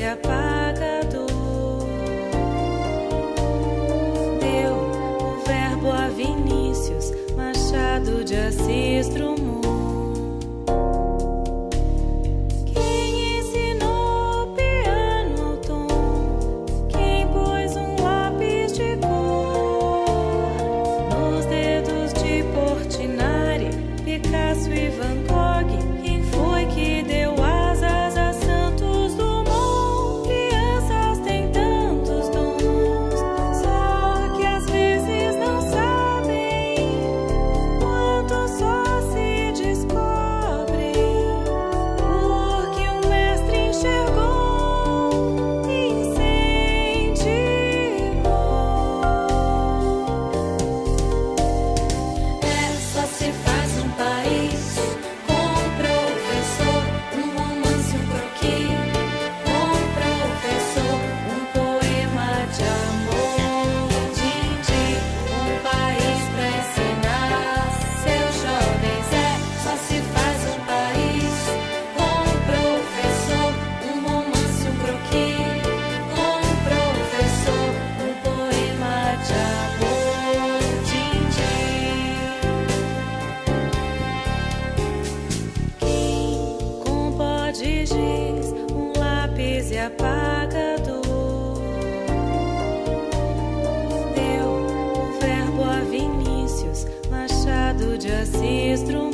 apagador. Deu o verbo a Vinícius, Machado de Assis, Drummond. Picasso e Van Gogh, quem foi que deu asas a Santos Dumont? Crianças têm tantos dons, só que às vezes não sabem quanto só se descobrem, porque o mestre enxergou e incentivou. É só se faz um país com um professor, um romance, um croquis, com um professor, um poema de amor. Din-din, um país pra ensinar seus jovens. É só se faz um país com um professor, um romance, um croquis, com um professor, um poema de amor. Din-din. Com pó de giz, um lápis e apagador. Deu o verbo a Vinícius, Machado de Assis, Drummond.